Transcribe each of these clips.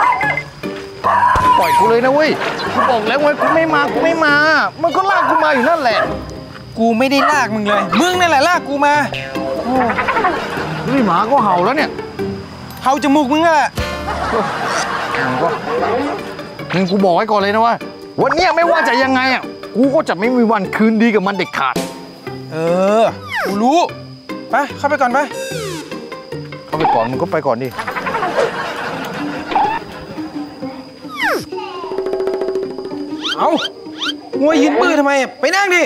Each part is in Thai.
ปล่อยกูเลยนะเว้ยกูบอกแล้วไงกูไม่มามันก็ลากกูมาอยู่นั่นแหละกูไม่ได้ลากมึงเลยมึงนั่นแหละลากกูมานี่หมาก็เห่าแล้วเนี่ยเห่าจมูกมึงอะงั้นกูบอกไว้ก่อนเลยนะว่าวันนี้ไม่ว่าจะยังไงอ่ะกูก็จะไม่มีวันคืนดีกับมันเด็ดขาดกูรู้ไปเข้าไปก่อนไปเข้าไปก่อนมึงก็ไปก่อนดิเอางัวยืนปื้อทำไมไปนั่งดิ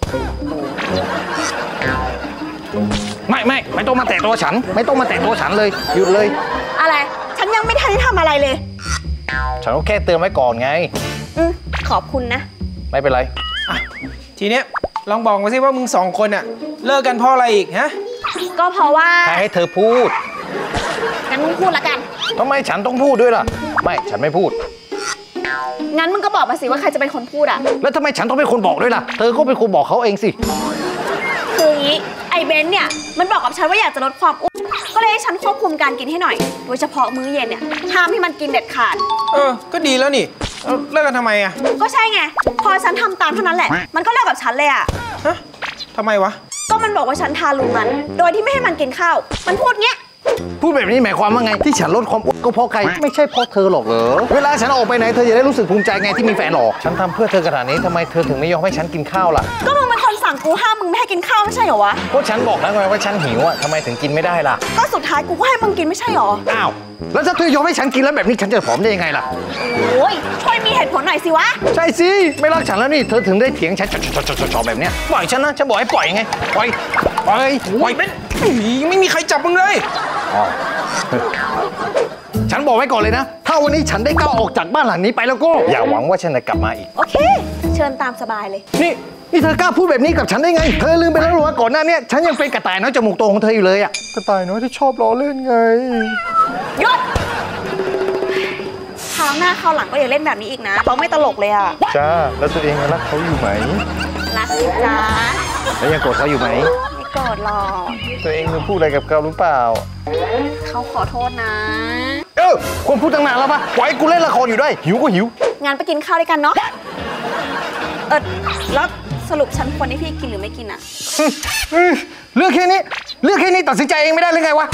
ไม่ต้องมาแตะตัวฉันไม่ต้องมาแตะตัวฉันเลยหยุดเลยอะไรฉันยังไม่ทันได้ทำอะไรเลยฉันก็แค่เตือนไว้ก่อนไงขอบคุณนะไม่เป็นไรทีเนี้ยลองบอกมาสิว่ามึง2 คนอะเลิกกันเพราะอะไรอีกฮะก็เพราะว่าใครให้เธอพูดงั้นมึงพูดละกันทำไมฉันต้องพูดด้วยล่ะไม่ฉันไม่พูดงั้นมึงก็บอกมาสิว่าใครจะเป็นคนพูดอะแล้วทำไมฉันต้องเป็นคนบอกด้วยล่ะเธอก็เป็นคนบอกเขาเองสิคืออย่างนี้ไอ้เบนเนี่ยมันบอกกับฉันว่าอยากจะลดความอ้วนก็เลยให้ฉันควบคุมการกินให้หน่อยโดยเฉพาะมื้อเย็นเนี่ยห้ามให้มันกินเด็ดขาดก็ดีแล้วนี่เลิกกันทำไมอะก็ใช่ไงพอฉันทำตามเท่านั้นแหละมันก็เลิกกับฉันเลยอะฮะทำไมวะก็มันบอกว่าฉันทารุณมันโดยที่ไม่ให้มันกินข้าวมันพูดเงี้ยพูดแบบนี้หมายความว่าไงที่ฉันลดความอ้วนก็เพราะใครไม่ใช่เพราะเธอหรอกเหรอเวลาฉันออกไปไหนเธอจะได้รู้สึกภูมิใจไงที่มีแฟนหรอกฉันทำเพื่อเธอขนาดนี้ทำไมเธอถึงไม่ยอมให้ฉันกินข้าวล่ะก็มึงเป็นคนสั่งกูห้ามมึงไม่ให้กินข้าวไม่ใช่เหรอวะก็ฉันบอกแล้วไงว่าฉันหิวอ่ะทำไมถึงกินไม่ได้ล่ะก็สุดท้ายกูก็ให้มึงกินไม่ใช่หรออ้าวแล้วถ้าเธอยอมให้ฉันกินแล้วแบบนี้ฉันจะผอมได้ยังไงล่ะโอ้ยช่วยมีเหตุผลหน่อยสิวะใช่สิไม่รักฉันแล้วนี่เธอถึงได้เถียงฉันชอบแบบเนี้ยปล่อยฉันนะฉันบอกให้ปล่อยไงปล่อยไม่มีใครจับมึงเลยฉันบอกไว้ก่อนเลยนะถ้าวันนี้ฉันได้ก้าวออกจากบ้านหลังนี้ไปแล้วก็อย่าหวังว่าฉันจะกลับมาอีกโอเคเชิญตามสบายเลยนี่เธอกล้าพูดแบบนี้กับฉันได้ไงเธอลืมไปแล้วหรือว่าก่อนหน้านี้ฉันยังเป็นกระต่ายน้อยจมูกโตของเธออยู่เลยอะกระต่ายน้อยที่ชอบล้อเล่นไงหยุดคราวหน้าคราวหลังก็อย่าเล่นแบบนี้อีกนะเขาไม่ตลกเลยอะจ้าแล้วตัวเองรักเขาอยู่ไหมรักสิจ้าแล้วยังโกรธเขาอยู่ไหมไม่โกรธหรอกตัวเองพูดอะไรกับเขาหรือเปล่าเขาขอโทษนะคนพูดตั้งนานแล้วปะปล่อยกูเล่นละครอยู่ด้วยหิวก็หิวงานไปกินข้าวด้วยกันเนาะแล้วสรุปฉันควรให้พี่กินหรือไม่กินอะเรื่องแค่นี้ตัดสินใจเองไม่ได้หรือไงวะ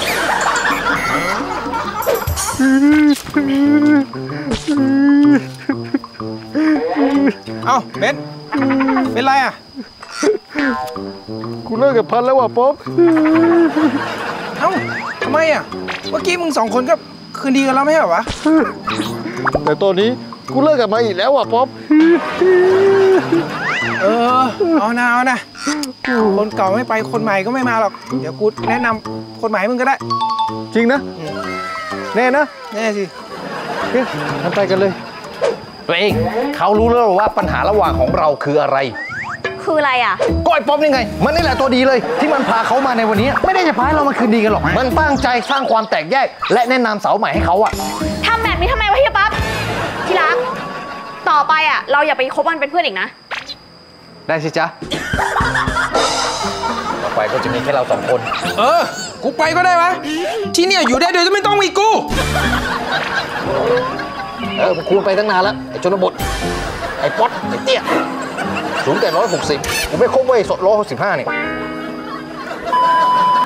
เอ้าเบนเป็นไรอะกูเลิกกับพันแล้วว่ะป๊อปเอ้าทำไมอะเมื่อกี้มึง2 คนก็คืนดีกันแล้วไม่ใช่เหรอวะแต่ตอนนี้กูเลิกกับมาอีกแล้วว่ะป๊อปเอานะคนเก่าไม่ไปคนใหม่ก็ไม่มาหรอกเดี๋ยวกูแนะนำคนใหม่มึงก็ได้จริงนะแน่นะแน่สิทำไปกันเลยตัวเองเขารู้แล้วว่าปัญหาระหว่างของเราคืออะไรคืออะไรอ่ะก็ไอ้ป๊อปนี่ไงมันนี่แหละตัวดีเลยที่มันพาเขามาในวันนี้ไม่ได้จะพาเรามาคืนดีกันหรอกมันตั้งใจสร้างความแตกแยกและแนะนำสาวใหม่ให้เขาอะทำแบบนี้ทำไมวะเฮียป๊อปที่รักต่อไปอะเราอย่าไปคบมันเป็นเพื่อนอีกนะได้สิจ๊ะต่อไปก็จะมีแค่เรา2 คนกูไปก็ได้วะที่เนี่ยอยู่ได้โดยไม่ต้องมีกูมันควรไปตั้งนานแล้วไอ้ชนบทไอ้ป๊อตไอ้เตี้ยสูงแต่160กูไม่คบเว้ย165นี่